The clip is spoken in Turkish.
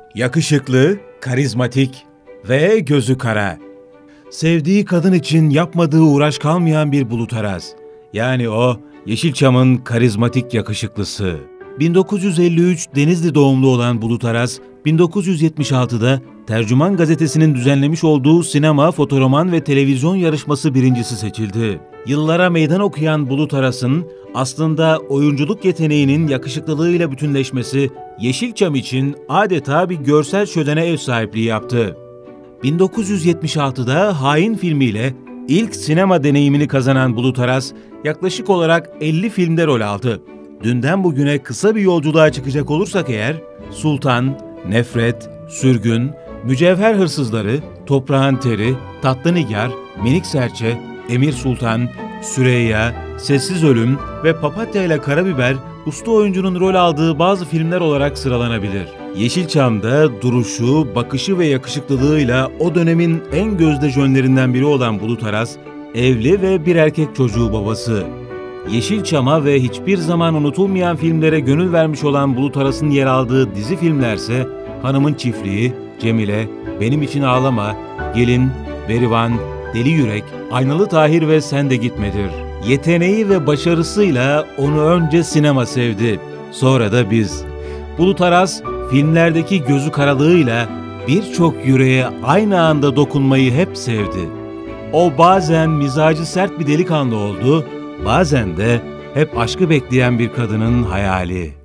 Yakışıklı, karizmatik ve gözü kara. Sevdiği kadın için yapmadığı uğraş kalmayan bir Bulut Aras. Yani o, Yeşilçam'ın karizmatik yakışıklısı. 1953 Denizli doğumlu olan Bulut Aras, 1976'da Tercüman Gazetesi'nin düzenlemiş olduğu sinema, fotoroman ve televizyon yarışması birincisi seçildi. Yıllara meydan okuyan Bulut Aras'ın aslında oyunculuk yeteneğinin yakışıklılığıyla bütünleşmesi Yeşilçam için adeta bir görsel şölene ev sahipliği yaptı. 1976'da Hain filmiyle ilk sinema deneyimini kazanan Bulut Aras, yaklaşık olarak 50 filmde rol aldı. Dünden bugüne kısa bir yolculuğa çıkacak olursak eğer, Sultan, Nefret, Sürgün, Mücevher Hırsızları, Toprağın Teri, Tatlı Nigar, Minik Serçe, Emir Sultan, Süreyya, Sessiz Ölüm ve Papatya ile Karabiber, usta oyuncunun rol aldığı bazı filmler olarak sıralanabilir. Yeşilçam'da duruşu, bakışı ve yakışıklılığıyla o dönemin en gözde jönlerinden biri olan Bulut Aras, evli ve bir erkek çocuğu babası. Yeşilçam'a ve hiçbir zaman unutulmayan filmlere gönül vermiş olan Bulut Aras'ın yer aldığı dizi filmlerse Hanımın Çiftliği, Cemile, Benim İçin Ağlama, Gelin, Berivan, Deli Yürek, Aynalı Tahir ve Sen de Gitmedir. Yeteneği ve başarısıyla onu önce sinema sevdi, sonra da biz. Bulut Aras, filmlerdeki gözü karalığıyla birçok yüreğe aynı anda dokunmayı hep sevdi. O bazen mizacı sert bir delikanlı oldu, bazen de hep aşkı bekleyen bir kadının hayali.